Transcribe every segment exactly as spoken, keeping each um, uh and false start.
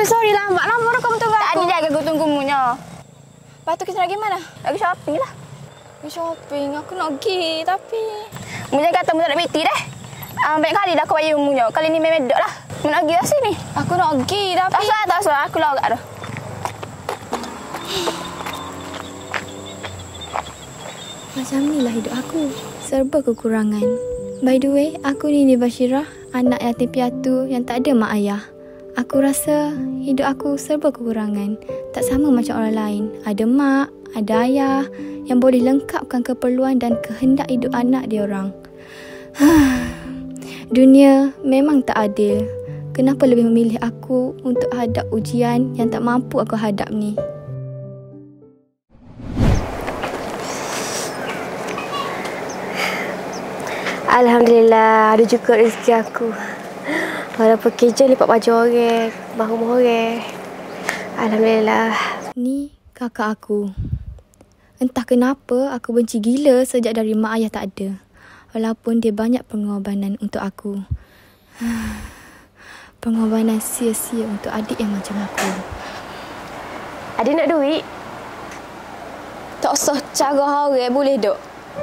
Aduh, sorry lambat. Lama kamu tunggu aku. Tadi jaga aku tunggumu nyo. Lepas tu kita lagi mana? Lagi shopping lah. Pergi shopping. Aku nak pergi tapi... Munya kata mu tak nak piti dah. Um, banyak kali dah aku bayar munya. Kali ni memang duduk lah. Mu nak pergi lah sini. Aku nak pergi tapi... Tak usah, tak usah. Aku lorak dah. Macam inilah hidup aku. Serba kekurangan. By the way, aku Nini Bashirah, anak yatim piatu yang tak ada mak ayah. Aku rasa hidup aku serba kekurangan. Tak sama macam orang lain. Ada mak, ada ayah yang boleh lengkapkan keperluan dan kehendak hidup anak dia orang. Dunia memang tak adil. Kenapa lebih memilih aku untuk hadap ujian yang tak mampu aku hadap ni? Alhamdulillah, ada juga rezeki aku. Walaupun kerja lipat baju orang, bahu orang. Alhamdulillah. Ni kakak aku. Entah kenapa aku benci gila sejak dari mak ayah tak ada. Walaupun dia banyak pengorbanan untuk aku. Pengorbanan sia-sia untuk adik yang macam aku. Adik nak duit? Tak usah cara orang boleh duk.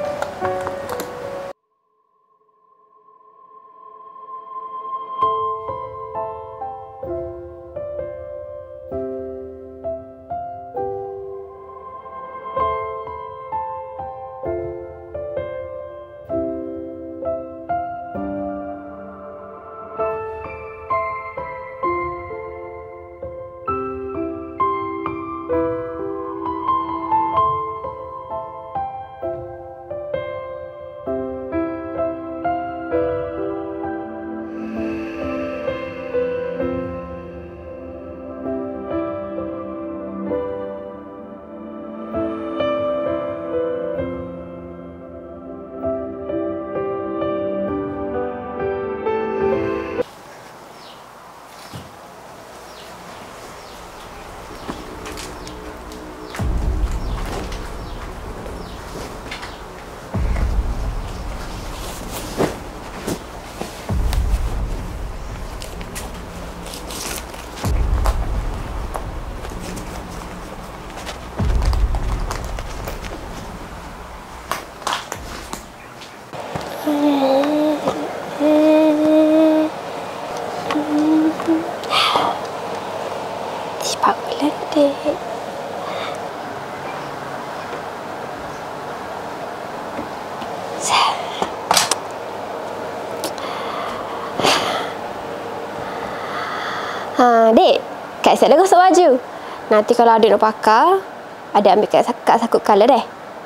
Ha, Dek, Kak siap dah gosok baju. Nanti kalau adik nak pakai, adik ambil kat, kat sakut colour deh.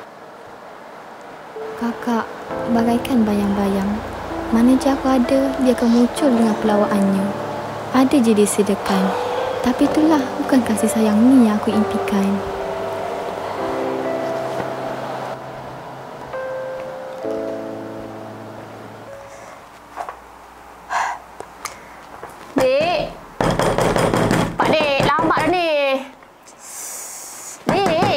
Kakak, bagaikan bayang-bayang. Mana je aku ada, dia akan muncul dengan pelawaannya. Ada je dia sedekan. Tapi itulah bukan kasih sayang ni yang aku impikan. Dek. Pak Dek, lambat dah ni. Dek.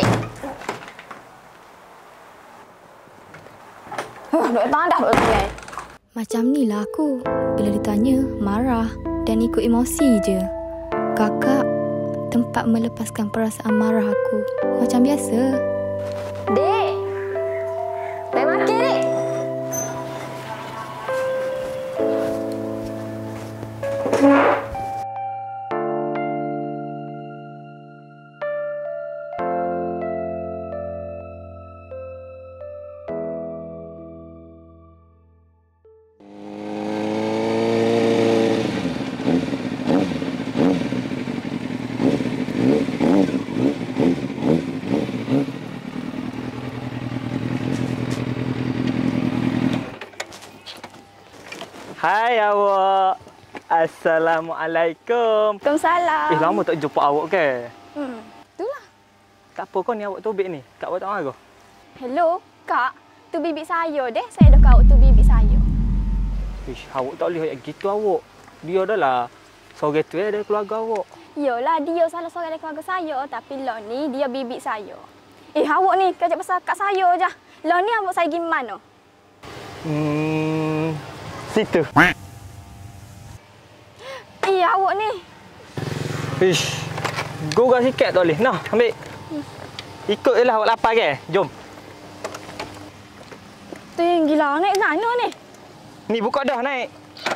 Huh, duduk tangan dah, duduk tangan. Macam ni lah aku. Bila ditanya, marah dan ikut emosi je. Kakak tempat melepaskan perasaan marah aku. Macam biasa. Dek, main makan, Dek. Hai awak. Assalamualaikum. Waalaikumsalam. Eh, lama tak jumpa awak ke? Hmm, itulah. Tak apa kau ni awak tobek ni. Kak awak tak marah? Hello, Kak. Tu bibik saya deh. Saya dah kau tu bibik saya. Ish, awak tak boleh kayak gitu awak. Dia adalah seorang tu eh, dari keluarga awak. Yolah, dia salah seorang dari keluarga saya. Tapi lo ni, dia bibik saya. Eh, awak ni kajak pasal kat saya je. Lo ni awak saya pergi mana? Hmm, situ. Eh, awak ni. Ish. Gurau sikit tak boleh. Nah, ambil. Ikut je lah awak lapar ke? Jom. Tinggi lah, naik mana ni? Ni buka dah naik.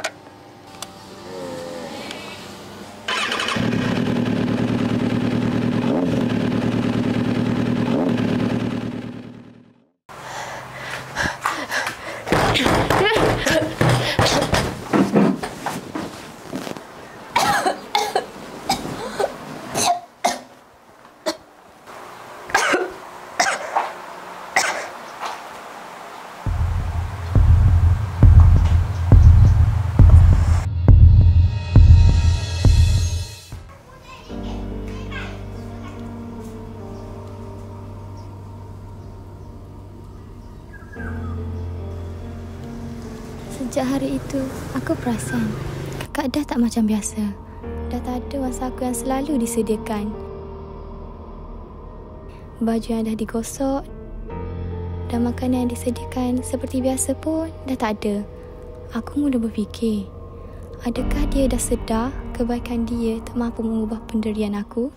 Sejak hari itu, aku perasan kakak dah tak macam biasa. Dah tak ada masa aku yang selalu disediakan. Baju yang dah digosok dan makanan yang disediakan seperti biasa pun dah tak ada. Aku mula berfikir, adakah dia dah sedar kebaikan dia tak mampu mengubah pendirian aku?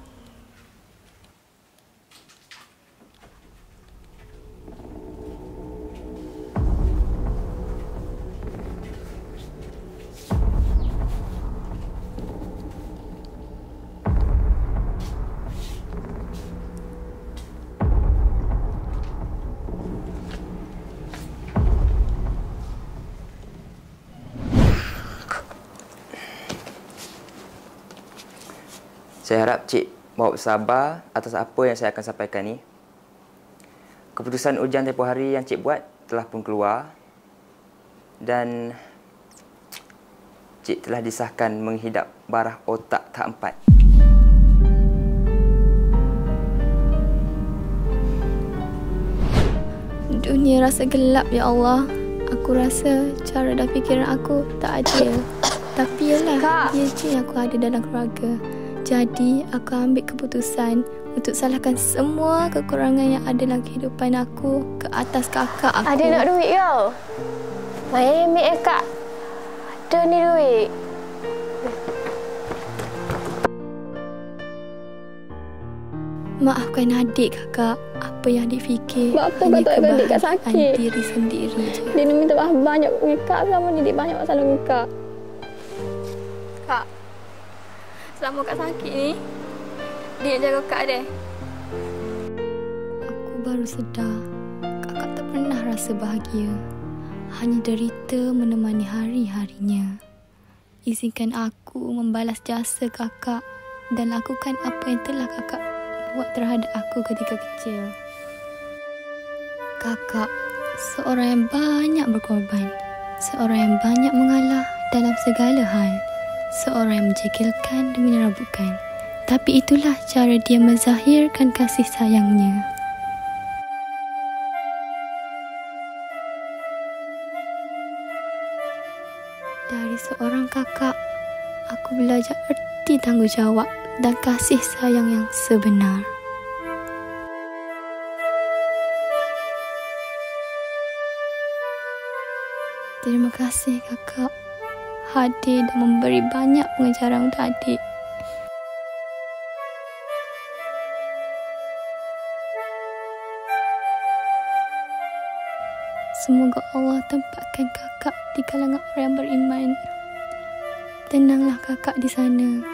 Saya harap Cik bawa bersabar atas apa yang saya akan sampaikan ni. Keputusan ujian tempoh hari yang Cik buat telah pun keluar dan Cik telah disahkan menghidap barah otak tahap empat. Dunia rasa gelap, ya Allah. Aku rasa cara dan fikiran aku tak adil. Tapi yalah, Kak. dia je yang aku ada dalam keluarga. Jadi, aku ambil keputusan untuk salahkan semua kekurangan yang ada dalam kehidupan aku ke atas kakak aku. Ada nak duit ke? Maya ambil eh, Kak. Ada ni duit. Maafkan adik kakak. Apa yang adik fikir Sebab apa hanya kau tak bagi adik Kak kebahagiaan sakit? diri sendiri je. Dia nak minta maaf banyak dengan Kak. Selama ni dia banyak masalah dengan Kak. Kak, selama Kak sakit ni, dia yang jaga Kak deh. Aku baru sedar kakak tak pernah rasa bahagia. Hanya derita menemani hari-harinya. Izinkan aku membalas jasa kakak dan lakukan apa yang telah kakak buat terhadap aku ketika kecil. Kakak, seorang yang banyak berkorban, seorang yang banyak mengalah dalam segala hal, seorang yang menjekilkan dan menyerabutkan. Tapi itulah cara dia menzahirkan kasih sayangnya. Dari seorang kakak, aku belajar erti tanggungjawab dan kasih sayang yang sebenar. Terima kasih kakak, hadir dan memberi banyak pengajaran untuk adik. Semoga Allah tempatkan kakak di kalangan orang yang beriman. Tenanglah kakak di sana.